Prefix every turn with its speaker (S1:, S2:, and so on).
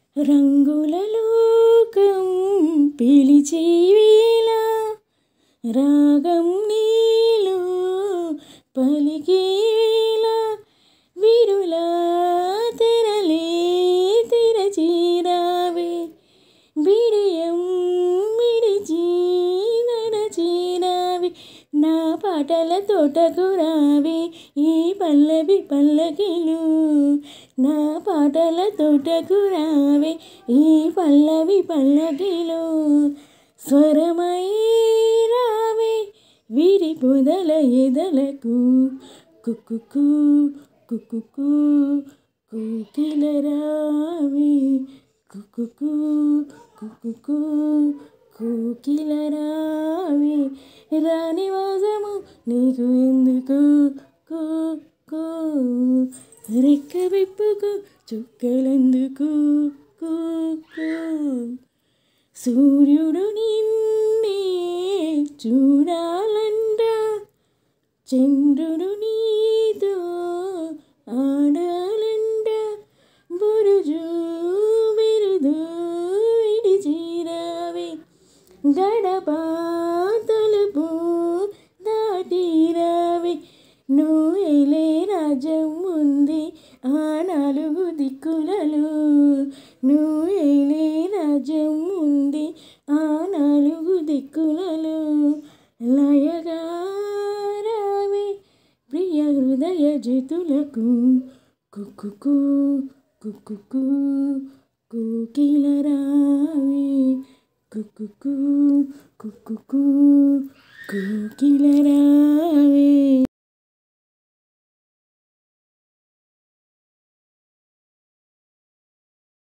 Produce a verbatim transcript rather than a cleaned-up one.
S1: రంగుల లోకం పిలిచే వేళ రాగం నీలో పలికే వేళ విరులా తెరలే తెరచిరావే బిడియం విడిచి నడచిరావే నా పాటల తోటకు రావే ఈ పల్లవి పల్లకిలు నా పాటల తోటకు రావే ఈ పల్లవి పల్లకిలో స్వరమై రావే విరి పొదల ఎదలకు కుక్కుకు కుక్కుకు కోకిల రావే కుక్కుకు కుక్కుకు కోకిల రావే రాని వాసము నీకు ఎందుకు కూ కూ రెక్క విప్పుకు చుక్కలందుకు కూ కూ సూర్యుడు నిన్నే చూడాలంట చంద్రుడు నీతో ఆడాలంట బురుజు బిరుదు విడిచిరావే గడప తలుపు దాటిరావే నువ్వేలే రాజ్యం ఉంది ఆ నాలుగు దిక్కులలో నువ్వేలే రాజ్యం ఉంది ఆ నాలుగు దిక్కులలో లయగా రావే ప్రియ హృదయ జితులకు కుక్కుకు కుక్కుకు కోకిల రావే కుక్కుకు కుక్కుకు కోకిల రావే.